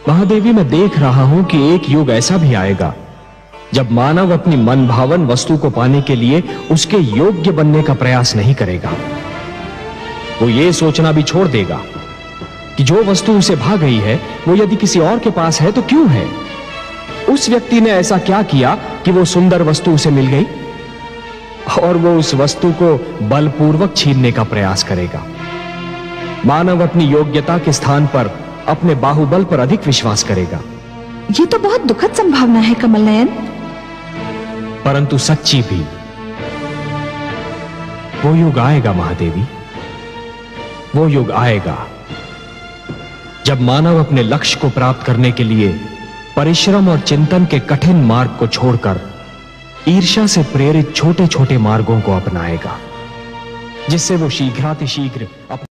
महादेवी, मैं देख रहा हूं कि एक युग ऐसा भी आएगा जब मानव अपनी मनभावन वस्तु को पाने के लिए उसके योग्य बनने का प्रयास नहीं करेगा। वो ये सोचना भी छोड़ देगा कि जो वस्तु उसे भा गई है वो यदि किसी और के पास है तो क्यों है। उस व्यक्ति ने ऐसा क्या किया कि वो सुंदर वस्तु उसे मिल गई, और वो उस वस्तु को बलपूर्वक छीनने का प्रयास करेगा। मानव अपनी योग्यता के स्थान पर अपने बाहुबल पर अधिक विश्वास करेगा। ये तो बहुत दुखद संभावना है कमल नयन, परंतु सच्ची भी। वो युग आएगा महादेवी, वो युग आएगा जब मानव अपने लक्ष्य को प्राप्त करने के लिए परिश्रम और चिंतन के कठिन मार्ग को छोड़कर ईर्ष्या से प्रेरित छोटे छोटे मार्गों को अपनाएगा, जिससे वो शीघ्रातिशीघ्र